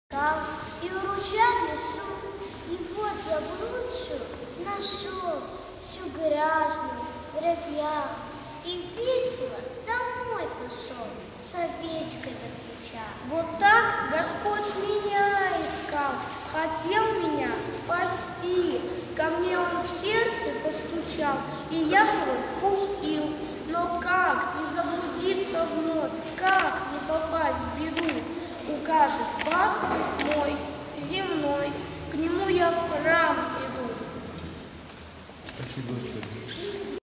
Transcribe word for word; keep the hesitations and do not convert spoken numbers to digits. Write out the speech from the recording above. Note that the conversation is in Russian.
И в ручья несу, и вот заблудшую нашел, всю грязную, в репьях, и весело домой пошел, с овечкой на плечах. Вот так Господь меня искал, хотел меня спасти. Ко мне Он в сердце постучал, и я его впустил. Но как не заблудиться вновь, как не попасть в беду, укажет пастырь мой земной, к нему я в храм иду. Спасибо.